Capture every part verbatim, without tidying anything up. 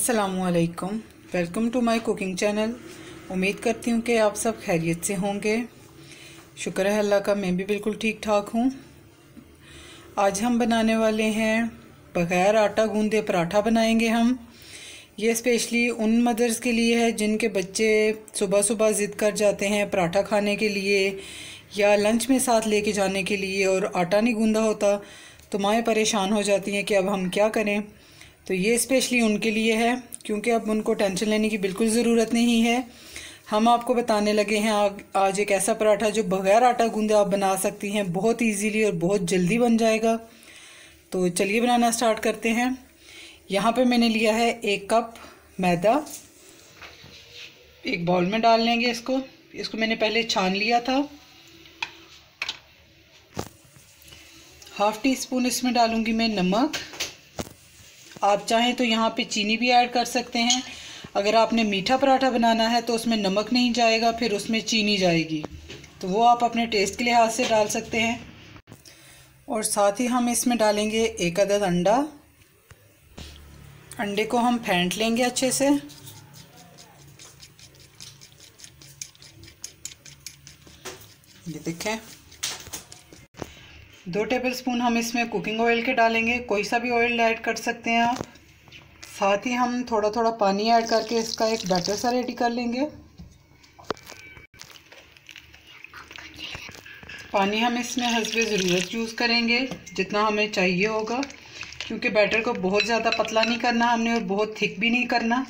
अस्सलामुअलैकुम, welcome to my cooking channel. उम्मीद करती हूँ कि आप सब खैरियत से होंगे। शुक्र है अल्लाह का, मैं भी बिल्कुल ठीक ठाक हूँ। आज हम बनाने वाले हैं बग़ैर आटा गूंदे पराठा बनाएंगे हम। ये स्पेशली उन मदर्स के लिए है जिनके बच्चे सुबह सुबह ज़िद कर जाते हैं पराठा खाने के लिए या लंच में साथ लेके जाने के लिए और आटा नहीं गूंदा होता, तो माएँ परेशान हो जाती हैं कि अब हम क्या करें। तो ये स्पेशली उनके लिए है, क्योंकि अब उनको टेंशन लेने की बिल्कुल ज़रूरत नहीं है। हम आपको बताने लगे हैं आज एक ऐसा पराठा जो बग़ैर आटा गूंदे आप बना सकती हैं, बहुत इजीली और बहुत जल्दी बन जाएगा। तो चलिए बनाना स्टार्ट करते हैं। यहाँ पे मैंने लिया है एक कप मैदा, एक बाउल में डाल लेंगे इसको। इसको मैंने पहले छान लिया था। हाफ़ टी स्पून इसमें डालूंगी मैं नमक। आप चाहें तो यहाँ पे चीनी भी ऐड कर सकते हैं। अगर आपने मीठा पराठा बनाना है तो उसमें नमक नहीं जाएगा, फिर उसमें चीनी जाएगी, तो वो आप अपने टेस्ट के लिहाज से डाल सकते हैं। और साथ ही हम इसमें डालेंगे एक अदद अंडा। अंडे को हम फेंट लेंगे अच्छे से। ये देखें, दो टेबलस्पून हम इसमें कुकिंग ऑयल के डालेंगे। कोई सा भी ऑयल ऐड कर सकते हैं आप। साथ ही हम थोड़ा थोड़ा पानी ऐड करके इसका एक बैटर सा रेडी कर लेंगे। पानी हम इसमें हस्बे ज़रूरत यूज़ करेंगे, जितना हमें चाहिए होगा, क्योंकि बैटर को बहुत ज़्यादा पतला नहीं करना हमने और बहुत थिक भी नहीं करना।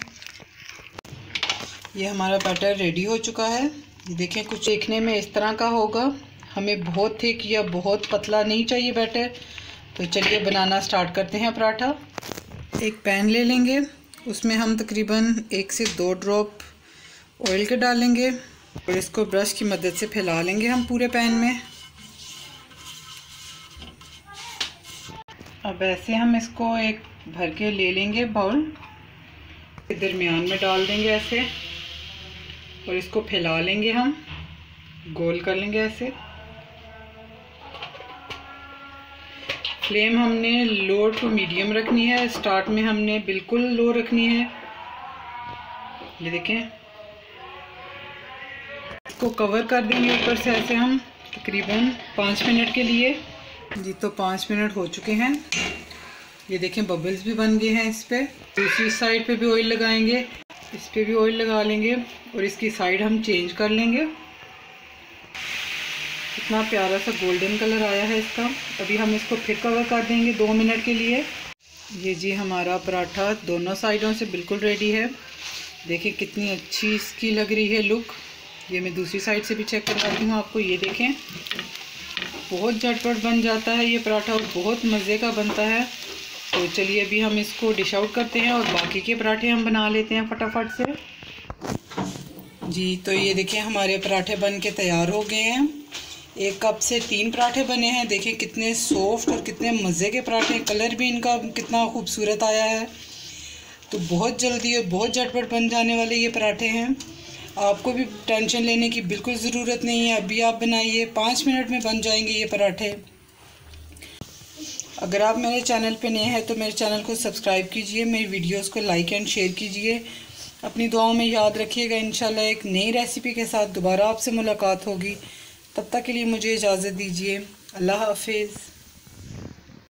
ये हमारा बैटर रेडी हो चुका है। ये देखें, कुछ देखने में इस तरह का होगा। हमें बहुत थिक या बहुत पतला नहीं चाहिए बैटर। तो चलिए बनाना स्टार्ट करते हैं पराठा। एक पैन ले लेंगे, उसमें हम तकरीबन एक से दो ड्रॉप ऑयल के डालेंगे और इसको ब्रश की मदद से फैला लेंगे हम पूरे पैन में। अब ऐसे हम इसको एक भर के ले लेंगे बाउल, दरमियान में डाल देंगे ऐसे और इसको फैला लेंगे, हम गोल कर लेंगे ऐसे। फ्लेम हमने लो टू मीडियम रखनी है। स्टार्ट में हमने बिल्कुल लो रखनी है। ये देखें, इसको कवर कर देंगे ऊपर से ऐसे हम तकरीबन पाँच मिनट के लिए। जी, तो पाँच मिनट हो चुके हैं। ये देखें, बबल्स भी बन गए हैं इस पे। दूसरी साइड पे भी ऑयल लगाएंगे, इस पे भी ऑयल लगा लेंगे और इसकी साइड हम चेंज कर लेंगे। इतना प्यारा सा गोल्डन कलर आया है इसका। अभी हम इसको फिर कवर कर देंगे दो मिनट के लिए। ये जी हमारा पराठा दोनों साइडों से बिल्कुल रेडी है। देखिए कितनी अच्छी इसकी लग रही है लुक। ये मैं दूसरी साइड से भी चेक करवाती हूँ आपको। ये देखें, बहुत झटपट बन जाता है ये पराठा और बहुत मज़े का बनता है। तो चलिए अभी हम इसको डिश आउट करते हैं और बाकी के पराठे हम बना लेते हैं फटाफट से। जी, तो ये देखिए हमारे पराठे बन के तैयार हो गए हैं। एक कप से तीन पराठे बने हैं। देखिए कितने सॉफ्ट और कितने मज़े के पराठे। कलर भी इनका कितना खूबसूरत आया है। तो बहुत जल्दी और बहुत झटपट बन जाने वाले ये पराठे हैं। आपको भी टेंशन लेने की बिल्कुल ज़रूरत नहीं है। अभी आप बनाइए, पाँच मिनट में बन जाएंगे ये पराठे। अगर आप मेरे चैनल पे नए हैं तो मेरे चैनल को सब्सक्राइब कीजिए, मेरी वीडियोस को लाइक एंड शेयर कीजिए। अपनी दुआओं में याद रखिएगा। इंशाल्लाह एक नई रेसिपी के साथ दोबारा आपसे मुलाकात होगी। तब तक के लिए मुझे इजाज़त दीजिए। अल्लाह हाफिज़।